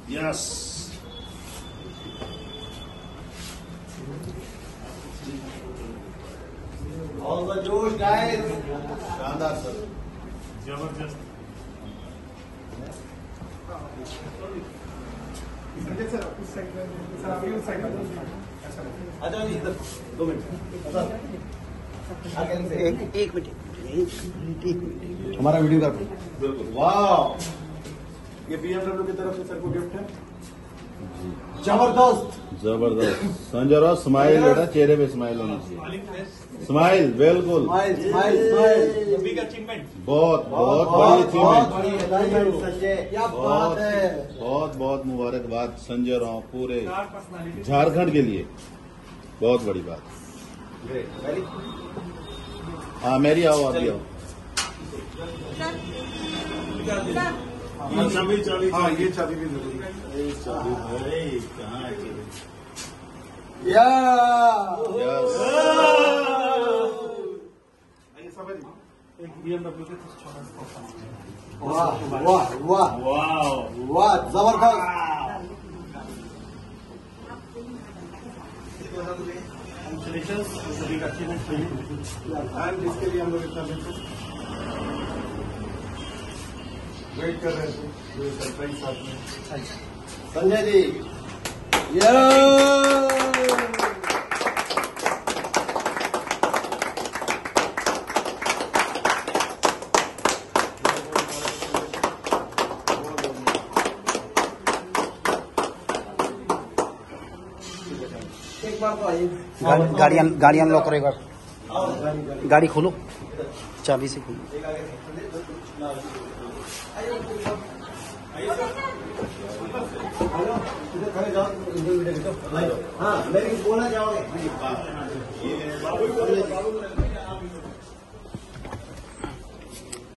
Yes all the जोश guys. शानदार sir, जबरदस्त। सर उस साइड में, सर आप उस साइड में आ जाओ जी इधर 2 मिनट। एक मिनट। हमारा वीडियो कर बिल्कुल। वाह, ये BMW की तरफ से सर को गिफ्ट है। जबरदस्त। जबरदस्त। संजय राव स्माइल बेटा, चेहरे पे स्माइल होनी चाहिए। स्माइल, बिल्कुल। Smile smile smile. Big achievement. बहुत बहुत बड़ी अचीवमेंट। संजय क्या बात है। बहुत बहुत मुबारकबाद संजय राव, पूरे झारखंड के लिए बहुत बड़ी बात। हाँ मेरी आओ, आप भी आओ। चाबी चाबी। हाँ ये चाबी भी जरूरी है। या यस। एक BMW के वाह वाह वाह वाओ। वाह जबरदस्त। Congratulations, it's a big achievement for you. And इसके लिए हम लोग इतना बिल्कुल वेट कर रहे थे, जो सरप्राइज साथ में। संजय जी या एक बार तो आइए। गाड़ी अनलॉक करेगा। गाड़ी खोलो, चाबी से खोलो। इधर खड़े जाओ, इधर वीडियो खींचो। हाँ मेरी बोलना चाहोगे।